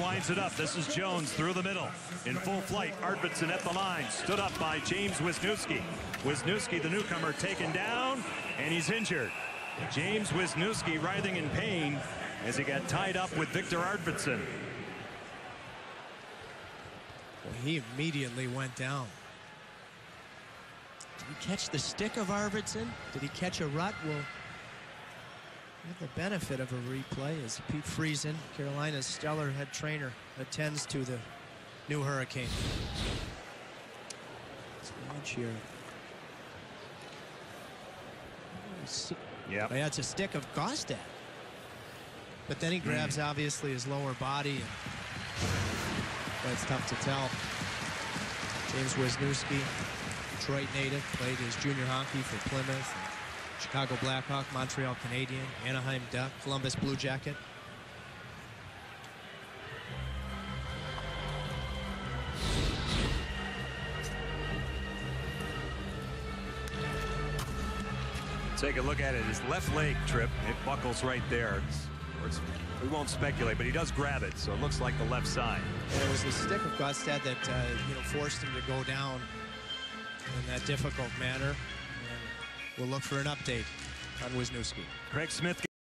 winds it up. This is Jones through the middle. In full flight, Arvidsson at the line. Stood up by James Wisniewski. Wisniewski, the newcomer, taken down, and he's injured. James Wisniewski writhing in pain as he got tied up with Victor Arvidsson. Well, he immediately went down. Did he catch the stick of Arvidsson? Did he catch a rut? Well, we have the benefit of a replay as Pete Friesen, Carolina's stellar head trainer, attends to the new Hurricane. Let's watch here. Yeah, it's a stick of Gaustad. But then he grabs, obviously, his lower body. But it's tough to tell. James Wisniewski, Detroit native, played his junior hockey for Plymouth, Chicago Blackhawk, Montreal Canadian, Anaheim Duck, Columbus Blue Jacket. Take a look at it. His left leg trip, it buckles right there. We won't speculate, but he does grab it, so it looks like the left side. And it was the stick of Gaustad that forced him to go down in that difficult manner. And we'll look for an update on Wisniewski. Craig Smith